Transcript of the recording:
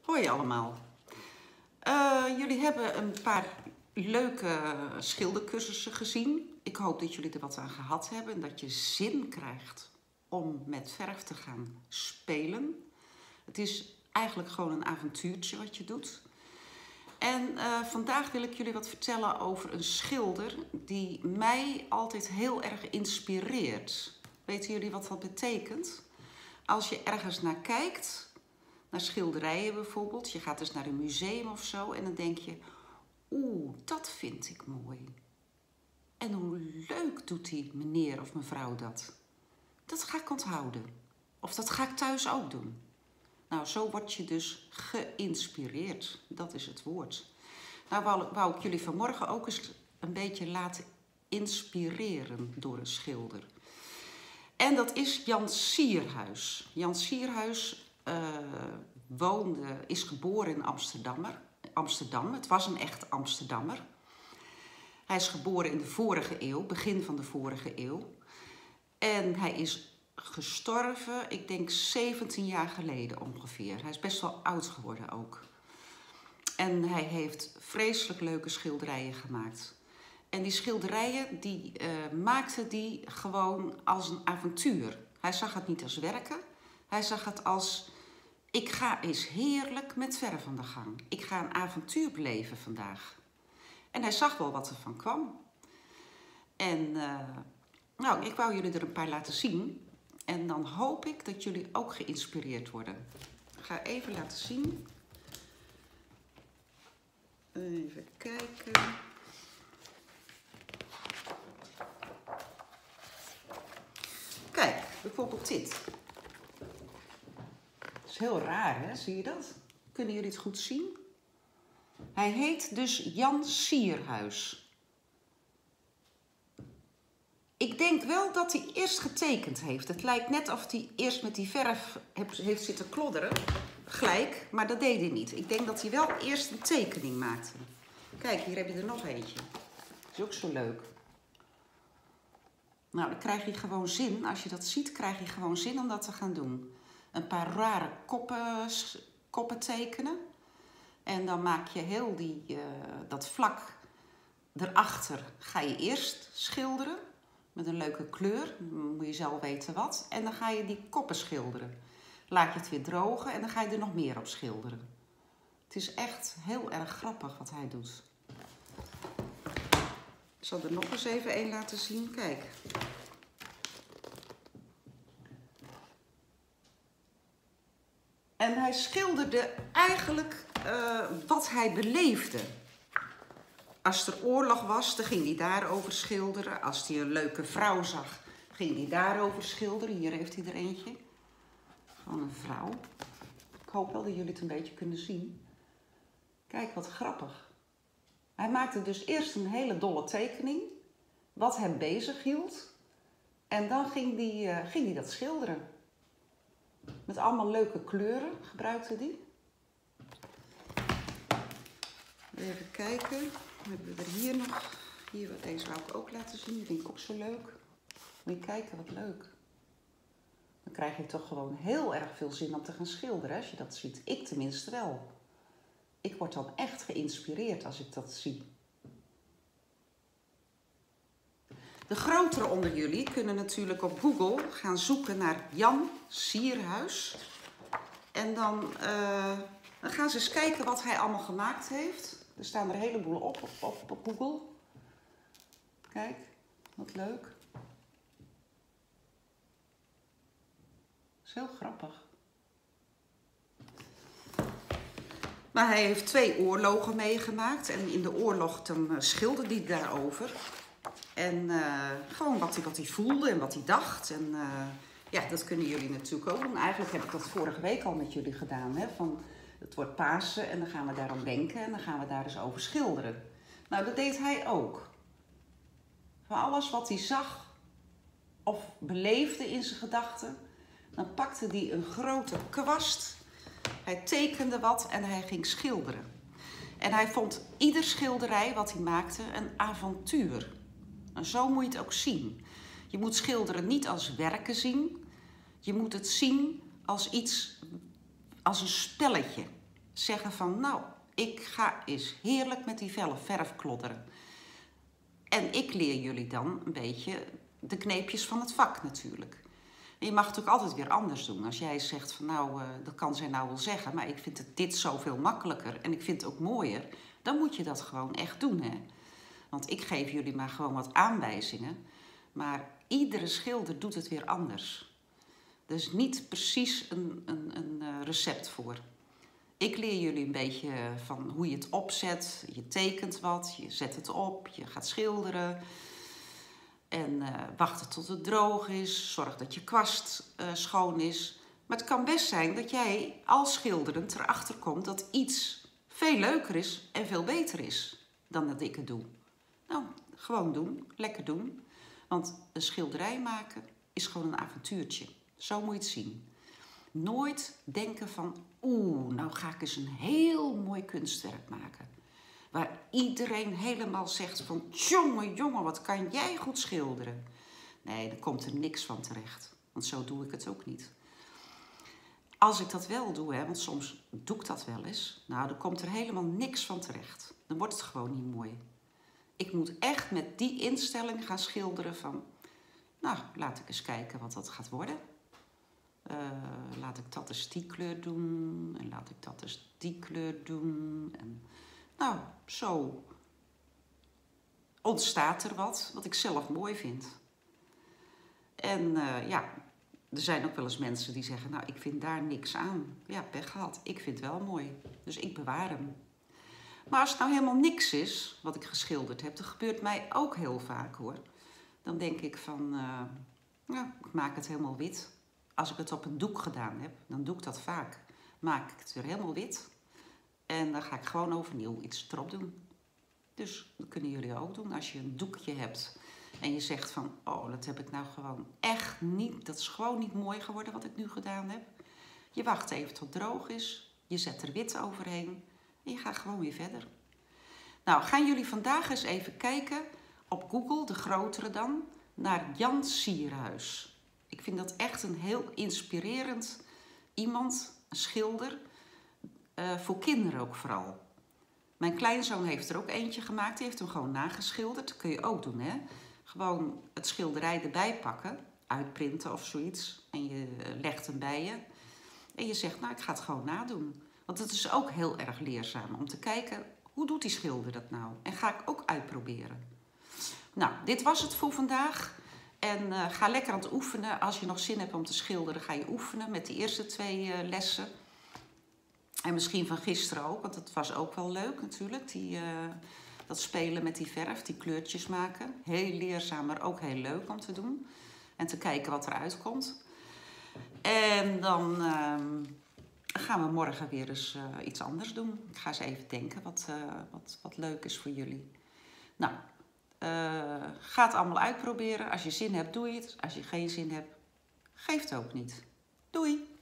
Hoi allemaal. Jullie hebben een paar leuke schildercursussen gezien. Ik hoop dat jullie er wat aan gehad hebben en dat je zin krijgt om met verf te gaan spelen. Het is eigenlijk gewoon een avontuurtje wat je doet. En vandaag wil ik jullie wat vertellen over een schilder die mij altijd heel erg inspireert. Weten jullie wat dat betekent? Als je ergens naar kijkt, naar schilderijen bijvoorbeeld, je gaat dus naar een museum of zo en dan denk je, dat vind ik mooi. En hoe leuk doet die meneer of mevrouw dat? Dat ga ik onthouden. Of dat ga ik thuis ook doen. Nou, zo word je dus geïnspireerd. Dat is het woord. Nou, wou ik jullie vanmorgen ook eens een beetje laten inspireren door een schilder. En dat is Jan Sierhuis. Jan Sierhuis is geboren in Amsterdam. Het was een echt Amsterdammer. Hij is geboren in de vorige eeuw, begin van de vorige eeuw. En hij is gestorven, ik denk 17 jaar geleden ongeveer. Hij is best wel oud geworden ook. En hij heeft vreselijk leuke schilderijen gemaakt. En die schilderijen, maakte hij gewoon als een avontuur. Hij zag het niet als werken. Hij zag het als, ik ga eens heerlijk met verf aan de gang. Ik ga een avontuur beleven vandaag. En hij zag wel wat er van kwam. En nou, ik wou jullie er een paar laten zien. En dan hoop ik dat jullie ook geïnspireerd worden. Ik ga even laten zien. Even kijken. Kijk, bijvoorbeeld dit. Dat is heel raar, hè? Zie je dat? Kunnen jullie het goed zien? Hij heet dus Jan Sierhuis. Ik denk wel dat hij eerst getekend heeft. Het lijkt net of hij eerst met die verf heeft zitten klodderen. Gelijk, maar dat deed hij niet. Ik denk dat hij wel eerst een tekening maakte. Kijk, hier heb je er nog eentje. Is ook zo leuk. Nou, dan krijg je gewoon zin. Als je dat ziet, krijg je gewoon zin om dat te gaan doen. Een paar rare koppen tekenen. En dan maak je heel dat vlak erachter ga je eerst schilderen. Met een leuke kleur. Dan moet je zelf weten wat. En dan ga je die koppen schilderen. Laat je het weer drogen en dan ga je er nog meer op schilderen. Het is echt heel erg grappig wat hij doet. Ik zal er nog eens even een laten zien. Kijk. En hij schilderde eigenlijk wat hij beleefde. Als er oorlog was, dan ging hij daarover schilderen. Als hij een leuke vrouw zag, ging hij daarover schilderen. Hier heeft hij er eentje. Van een vrouw. Ik hoop wel dat jullie het een beetje kunnen zien. Kijk, wat grappig. Hij maakte dus eerst een hele dolle tekening. Wat hem bezig hield. En dan ging hij dat schilderen. Met allemaal leuke kleuren gebruikte hij. Even kijken. Dan hebben we er hier nog. Deze wou ik ook laten zien. Die vind ik ook zo leuk. Moet je kijken, wat leuk. Dan krijg je toch gewoon heel erg veel zin om te gaan schilderen als je dat ziet. Ik tenminste wel. Ik word dan echt geïnspireerd als ik dat zie. De grotere onder jullie kunnen natuurlijk op Google gaan zoeken naar Jan Sierhuis. En dan gaan ze eens kijken wat hij allemaal gemaakt heeft. Er staan er een heleboel op Google. Kijk, wat leuk. Dat is heel grappig. Maar hij heeft 2 oorlogen meegemaakt. En in de oorlog dan schilderde hij daarover. En gewoon wat hij voelde en wat hij dacht. En ja, dat kunnen jullie natuurlijk ook doen. Eigenlijk heb ik dat vorige week al met jullie gedaan. Hè? Van, het wordt Pasen en dan gaan we daarom denken en dan gaan we daar dus over schilderen. Nou, dat deed hij ook. Van alles wat hij zag of beleefde in zijn gedachten, dan pakte hij een grote kwast. Hij tekende wat en hij ging schilderen. En hij vond ieder schilderij wat hij maakte een avontuur. En zo moet je het ook zien. Je moet schilderen niet als werken zien. Je moet het zien als iets, als een spelletje. zeggen van, nou, ik ga eens heerlijk met die verf klodderen. En ik leer jullie dan een beetje de kneepjes van het vak natuurlijk. En je mag het ook altijd weer anders doen. Als jij zegt van nou, dat kan zij nou wel zeggen, maar ik vind dit zoveel makkelijker en ik vind het ook mooier. Dan moet je dat gewoon echt doen, hè. Want ik geef jullie maar gewoon wat aanwijzingen. Maar iedere schilder doet het weer anders. Er is niet precies een recept voor. Ik leer jullie een beetje van hoe je het opzet. Je tekent wat, je zet het op, je gaat schilderen. En wachten tot het droog is. Zorg dat je kwast schoon is. Maar het kan best zijn dat jij als schilderend erachter komt dat iets veel leuker is en veel beter is dan dat ik het doe. Nou, gewoon doen. Lekker doen. Want een schilderij maken is gewoon een avontuurtje. Zo moet je het zien. Nooit denken van, nou ga ik eens een heel mooi kunstwerk maken. Waar iedereen helemaal zegt van, jongen, wat kan jij goed schilderen. Nee, daar komt er niks van terecht. Want zo doe ik het ook niet. Als ik dat wel doe, want soms doe ik dat wel eens. Nou, dan komt er helemaal niks van terecht. Dan wordt het gewoon niet mooi. Ik moet echt met die instelling gaan schilderen van, nou, laat ik eens kijken wat dat gaat worden. Laat ik dat eens die kleur doen. En laat ik dat eens die kleur doen. En nou, zo ontstaat er wat ik zelf mooi vind. En er zijn ook wel eens mensen die zeggen, nou, ik vind daar niks aan. Ja, pech gehad. Ik vind het wel mooi. Dus ik bewaar hem. Maar als het nou helemaal niks is, wat ik geschilderd heb, dat gebeurt mij ook heel vaak, hoor. Dan denk ik van, ik maak het helemaal wit. Als ik het op een doek gedaan heb, dan doe ik dat vaak. Maak ik het weer helemaal wit. En dan ga ik gewoon overnieuw iets erop doen. Dus dat kunnen jullie ook doen. Als je een doekje hebt en je zegt van, dat heb ik nou gewoon echt niet. Dat is gewoon niet mooi geworden wat ik nu gedaan heb. Je wacht even tot het droog is. Je zet er wit overheen. En je gaat gewoon weer verder. Nou, gaan jullie vandaag eens even kijken op Google, de grotere dan, naar Jan Sierhuis. Ik vind dat echt een heel inspirerend iemand, een schilder. Voor kinderen ook vooral. Mijn kleinzoon heeft er ook eentje gemaakt. Die heeft hem gewoon nageschilderd. Dat kun je ook doen, hè. Gewoon het schilderij erbij pakken. Uitprinten of zoiets. En je legt hem bij je. En je zegt, nou, ik ga het gewoon nadoen. Want het is ook heel erg leerzaam om te kijken, hoe doet die schilder dat nou? En ga ik ook uitproberen. Nou, dit was het voor vandaag. En ga lekker aan het oefenen. Als je nog zin hebt om te schilderen, ga je oefenen met de eerste 2 lessen. En misschien van gisteren ook, want het was ook wel leuk natuurlijk. Dat spelen met die verf, die kleurtjes maken. Heel leerzaam, maar ook heel leuk om te doen. En te kijken wat eruit komt. En dan gaan we morgen weer eens iets anders doen. Ik ga eens even denken wat leuk is voor jullie. Nou, ga het allemaal uitproberen. Als je zin hebt, doe je het. Als je geen zin hebt, geef het ook niet. Doei!